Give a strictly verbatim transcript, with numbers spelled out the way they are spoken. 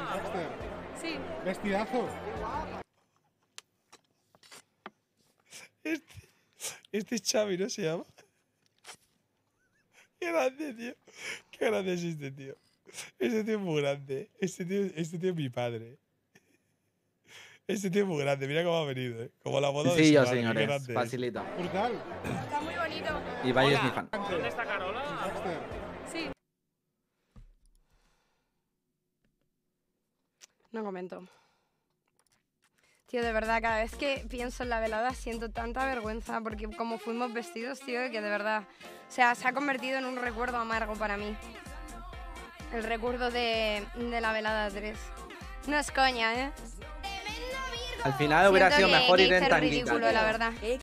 Baxter. Sí. Vestidazo. Este, este es Xavi, ¿no se llama? Qué grande, tío. Qué grande es este tío. Este tío es muy grande. Este tío, este tío es mi padre. Este tío es muy grande. Mira cómo ha venido, ¿eh? Como la boda de su Sencillo, madre. Qué señores. grande es. Facilito. Brutal. Está muy bonito. Y Valle es mi fan. ¿Dónde está Carola? Baxter. Sí. No comento. Tío, de verdad, cada vez que pienso en la velada siento tanta vergüenza porque como fuimos vestidos, tío, que de verdad, o sea, se ha convertido en un recuerdo amargo para mí. El recuerdo de, de la velada tres. No es coña, ¿eh? Al final hubiera Siento sido que- mejor que ir en hice el tanguita. ridículo, tío. la verdad.